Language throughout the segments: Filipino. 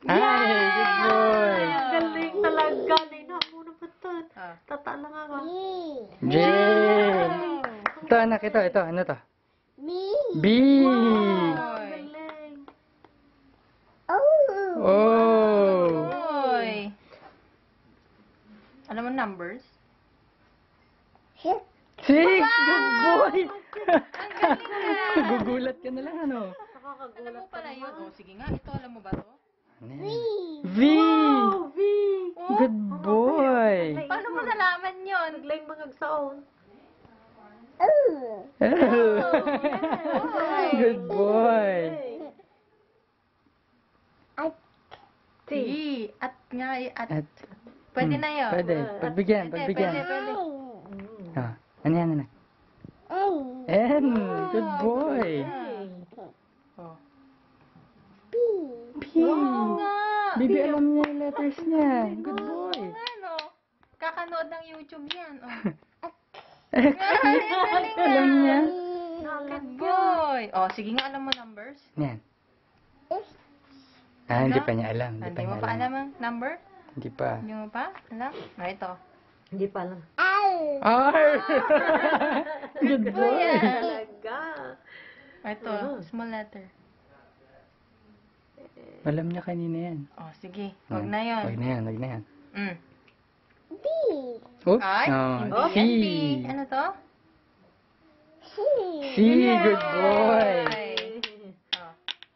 Ay, good boy. Galing talaga. Nainahan mo na ba ito? Tata lang ako. J. Ito anak, ito. Ano to? B. Galing. Oh. Oy. Alam mo numbers? 6. Good boy. Gugulat ka na lang, ano? Alam mo pala yun. Oh, sige nga. Ito, alam mo ba to? V. Oh, V. Good boy. Paano mo nalaman yun? Naglayng bangagsaon. Good boy. T. At nga, at. At, Pwede na yun. Pwede. Pagbigyan. Pwede. Ah, ano yan, anak? N. Good boy. Oh. P. Oo nga. Bibi, alam niya yung letters niya. Good boy. Ano? Kakanood ng YouTube yan. Oh. X. Alam niya. Good boy. Oh, sige nga, alam mo numbers? Yan. Ah, hindi pa niya alam. Hindi mo pa alam ang number? Hindi pa. Hindi mo pa? Alam? Ah, ito. Hindi pa lang. R. Good boy. Talaga. Ah, ito, small letter. Alam niya kanina yan. Oh, sige. Huwag na yun. Huwag na yan. Mm. Oops. Ay, Oh, hindi C. yan, P. Ano to? C. Good boy. Ay. Oh.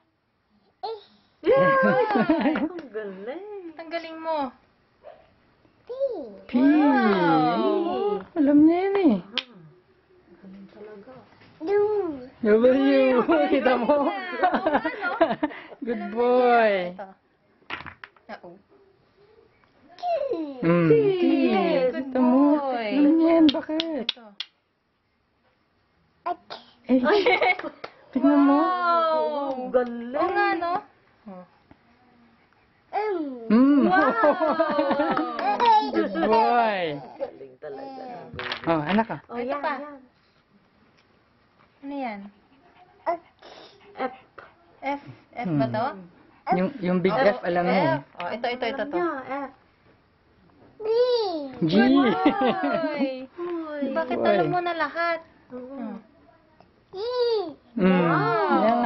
Ang galing. Ang galing mo. P. Wow. Alam niya yan eh. Galing talaga. W. Kita mo? Good boy. Ito. Oh. T. Good Kita mo? boy. Alam niya yan. Bakit? Ito. H. Tingnan mo. Oh, galing. Oo nga, no? Oh. Good boy. Galing talaga. Oh, anak ka. Oh, Ito yan, pa. yan. Ano yan? F. F. F ba to? Yung big F, alam mo. F. Oh, ito Alam to. niya, F. G. Uy. Bakit alam mo na lahat? Oo. Mm. Yan